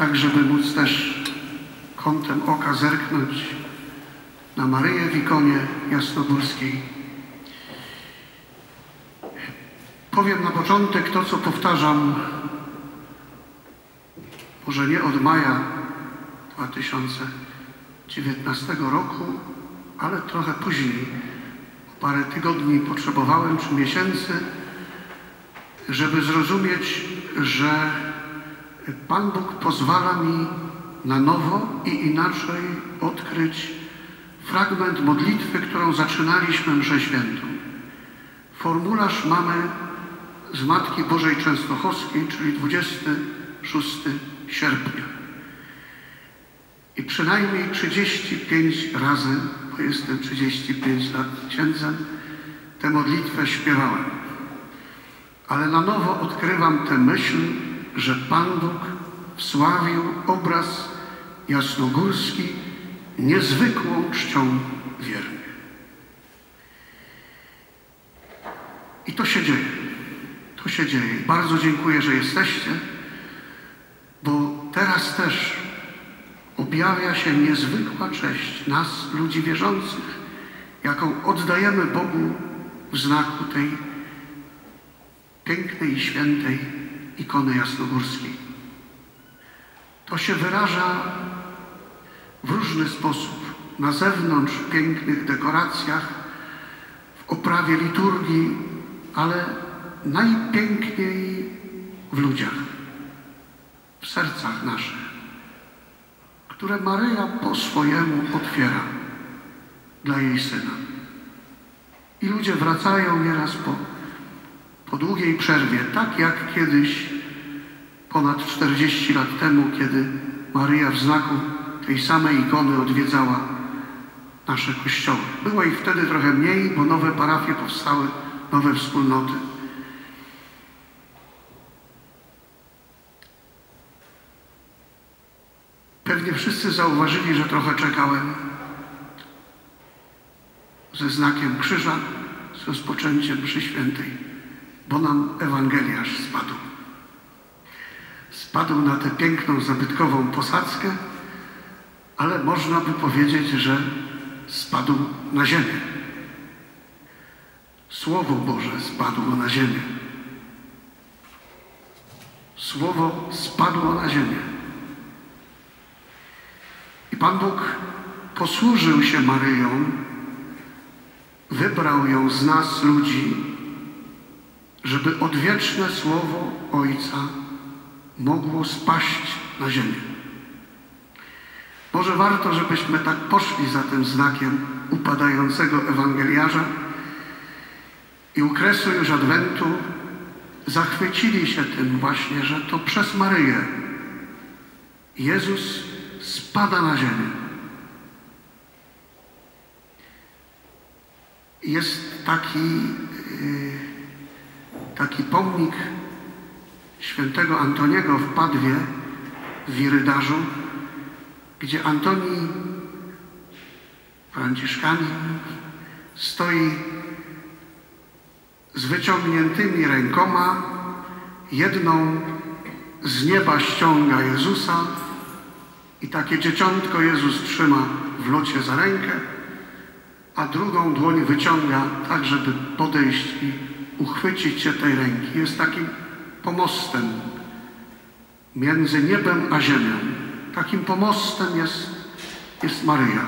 tak żeby móc też kątem oka zerknąć na Maryję w ikonie jasnogórskiej. Powiem na początek to, co powtarzam, może nie od maja 2019 roku, ale trochę później. Parę tygodni potrzebowałem, czy miesięcy, żeby zrozumieć, że Pan Bóg pozwala mi na nowo i inaczej odkryć fragment modlitwy, którą zaczynaliśmy mszę świętą. Formularz mamy z Matki Bożej Częstochowskiej, czyli 26 sierpnia. I przynajmniej 35 razy, bo jestem 35 lat księdzem, tę modlitwę śpiewałem. Ale na nowo odkrywam tę myśl, że Pan Bóg wsławił obraz jasnogórski niezwykłą czcią wiernych. I to się dzieje. To się dzieje. Bardzo dziękuję, że jesteście, bo teraz też objawia się niezwykła cześć nas, ludzi wierzących, jaką oddajemy Bogu w znaku tej pięknej i świętej ikony jasnogórskiej. To się wyraża w różny sposób. Na zewnątrz w pięknych dekoracjach, w oprawie liturgii, ale najpiękniej w ludziach, w sercach naszych, które Maryja po swojemu otwiera dla jej Syna. I ludzie wracają nieraz po długiej przerwie, tak jak kiedyś, ponad 40 lat temu, kiedy Maryja w znaku tej samej ikony odwiedzała nasze kościoły. Było ich wtedy trochę mniej, bo nowe parafie powstały, nowe wspólnoty. Pewnie wszyscy zauważyli, że trochę czekałem ze znakiem krzyża, z rozpoczęciem mszy świętej, bo nam ewangeliarz spadł. Spadł na tę piękną, zabytkową posadzkę, ale można by powiedzieć, że spadł na ziemię. Słowo Boże spadło na ziemię. Słowo spadło na ziemię. I Pan Bóg posłużył się Maryją, wybrał ją z nas, ludzi, żeby odwieczne Słowo Ojca mogło spaść na ziemię. Może warto, żebyśmy tak poszli za tym znakiem upadającego ewangeliarza i u kresu już Adwentu zachwycili się tym właśnie, że to przez Maryję Jezus spada na ziemię. Jest taki pomnik świętego Antoniego w Padwie, w Wirydarzu, gdzie Antoni, franciszkanin, stoi z wyciągniętymi rękoma, jedną z nieba ściąga Jezusa i takie dzieciątko Jezus trzyma w locie za rękę, a drugą dłoń wyciąga tak, żeby podejść i uchwycić się tej ręki. Jest takim pomostem między niebem a ziemią. Takim pomostem jest Maryja.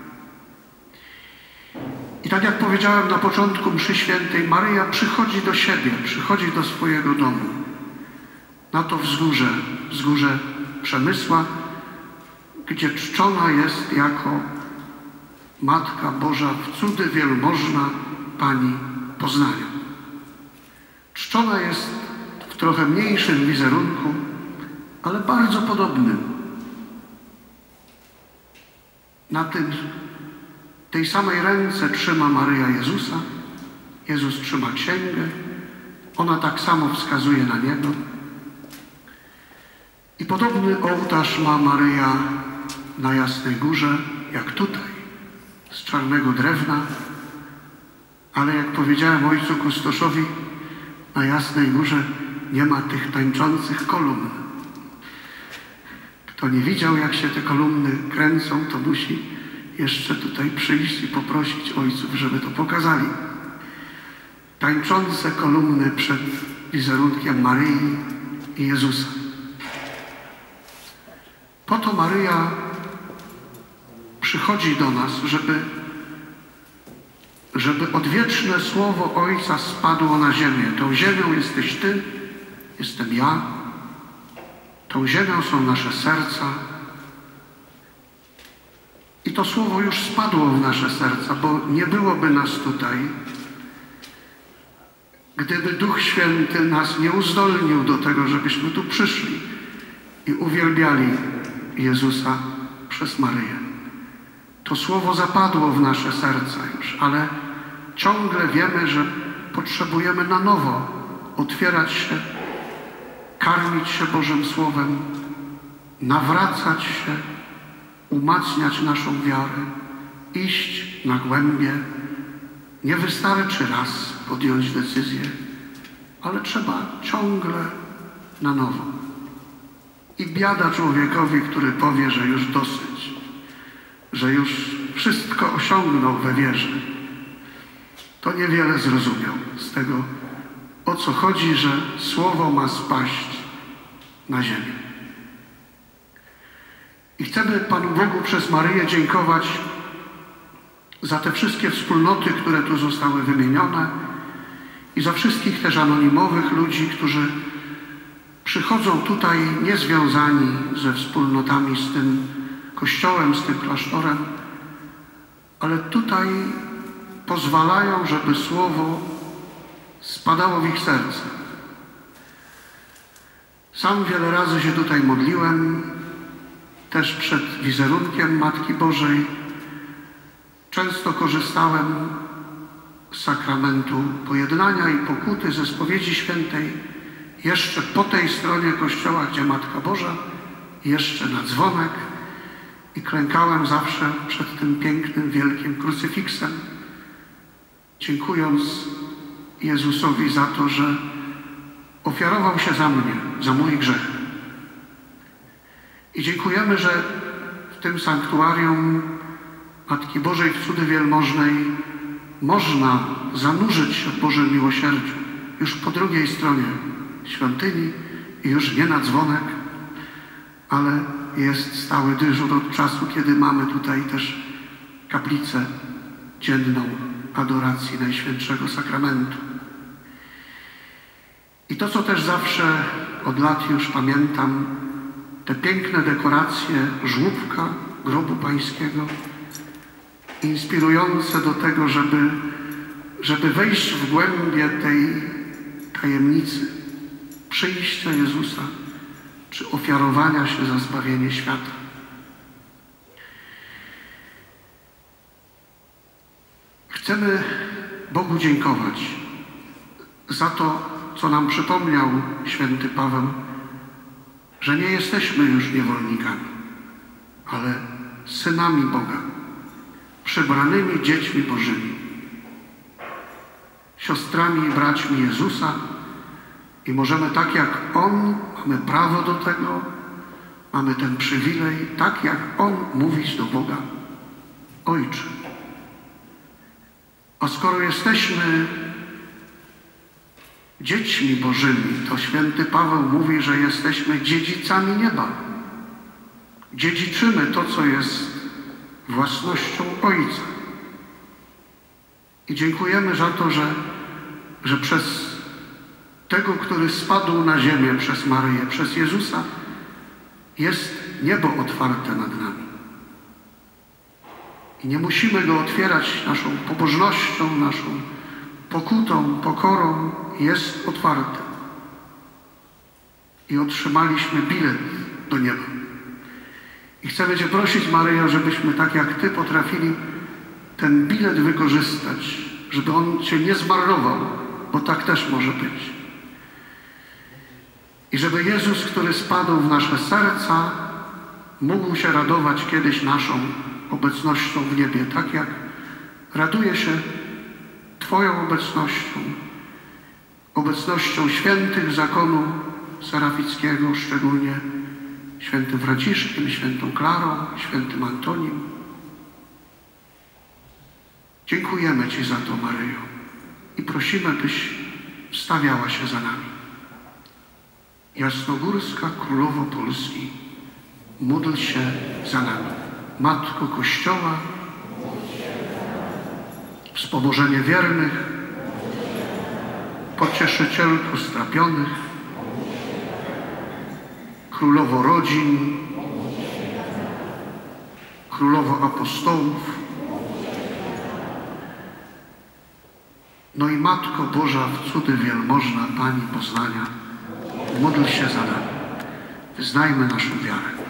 I tak jak powiedziałem na początku mszy świętej, Maryja przychodzi do siebie, przychodzi do swojego domu. Na to wzgórze Przemysła, gdzie czczona jest jako Matka Boża w cudy wielmożna Pani Poznania. Czczona jest w trochę mniejszym wizerunku, ale bardzo podobnym. Na tej samej ręce trzyma Maryja Jezusa, Jezus trzyma księgę, ona tak samo wskazuje na niebo. I podobny ołtarz ma Maryja na Jasnej Górze, jak tutaj, z czarnego drewna, ale jak powiedziałem ojcu kustoszowi, na Jasnej Górze nie ma tych tańczących kolumn. Kto nie widział, jak się te kolumny kręcą, to musi jeszcze tutaj przyjść i poprosić ojców, żeby to pokazali. Tańczące kolumny przed wizerunkiem Maryi i Jezusa. Po to Maryja przychodzi do nas, żeby odwieczne słowo Ojca spadło na ziemię. Tą ziemią jesteś Ty, jestem ja. Tą ziemią są nasze serca. I to słowo już spadło w nasze serca, bo nie byłoby nas tutaj, gdyby Duch Święty nas nie uzdolnił do tego, żebyśmy tu przyszli i uwielbiali Jezusa przez Maryję. To słowo zapadło w nasze serca już, ale ciągle wiemy, że potrzebujemy na nowo otwierać się, karmić się Bożym Słowem, nawracać się, umacniać naszą wiarę, iść na głębie. Nie wystarczy raz podjąć decyzję, ale trzeba ciągle na nowo. I biada człowiekowi, który powie, że już dosyć, że już wszystko osiągnął we wierze. To niewiele zrozumiał z tego, o co chodzi, że słowo ma spaść na ziemię. I chcemy Panu Bogu przez Maryję dziękować za te wszystkie wspólnoty, które tu zostały wymienione i za wszystkich też anonimowych ludzi, którzy przychodzą tutaj niezwiązani ze wspólnotami, z tym kościołem, z tym klasztorem, ale tutaj pozwalają, żeby słowo spadało w ich serce. Sam wiele razy się tutaj modliłem, też przed wizerunkiem Matki Bożej. Często korzystałem z sakramentu pojednania i pokuty, ze spowiedzi świętej, jeszcze po tej stronie kościoła, gdzie Matka Boża, jeszcze na dzwonek i klękałem zawsze przed tym pięknym, wielkim krucyfiksem, dziękując Jezusowi za to, że ofiarował się za mnie, za mój grzech. I dziękujemy, że w tym sanktuarium Matki Bożej w Cudy Wielmożnej można zanurzyć się w Bożym miłosierdziu już po drugiej stronie świątyni i już nie na dzwonek, ale jest stały dyżur od czasu, kiedy mamy tutaj też kaplicę dzienną adoracji Najświętszego Sakramentu. I to, co też zawsze od lat już pamiętam, te piękne dekoracje żłóbka grobu Pańskiego, inspirujące do tego, żeby wejść w głębie tej tajemnicy przyjścia Jezusa, czy ofiarowania się za zbawienie świata. Chcemy Bogu dziękować za to, co nam przypomniał święty Paweł, że nie jesteśmy już niewolnikami, ale synami Boga, przybranymi dziećmi Bożymi, siostrami i braćmi Jezusa i możemy tak jak On, mamy prawo do tego, mamy ten przywilej, tak jak On mówić do Boga: Ojcze. A skoro jesteśmy dziećmi Bożymi, to święty Paweł mówi, że jesteśmy dziedzicami nieba. Dziedziczymy to, co jest własnością Ojca. I dziękujemy za to, że przez tego, który spadł na ziemię, przez Maryję, przez Jezusa, jest niebo otwarte nad nami. I nie musimy go otwierać naszą pobożnością, naszą pokutą, pokorą. Jest otwarte. I otrzymaliśmy bilet do nieba. I chcemy Cię prosić, Maryjo, żebyśmy tak jak Ty potrafili ten bilet wykorzystać, żeby on Cię nie zmarnował, bo tak też może być. I żeby Jezus, który spadł w nasze serca, mógł się radować kiedyś naszą obecnością w niebie, tak jak raduje się Twoją obecnością świętych zakonu serafickiego, szczególnie świętym Franciszkiem, świętą Klarą, świętym Antonim. Dziękujemy Ci za to, Maryjo, i prosimy, byś wstawiała się za nami. Jasnogórska Królowo Polski, módl się za nami. Matko Kościoła, wspomożenie wiernych, pocieszycielko strapionych, Królowo rodzin, Królowo apostołów, no i Matko Boża w cudy wielmożna, Pani poznania, módl się za nami. Wyznajmy naszą wiarę.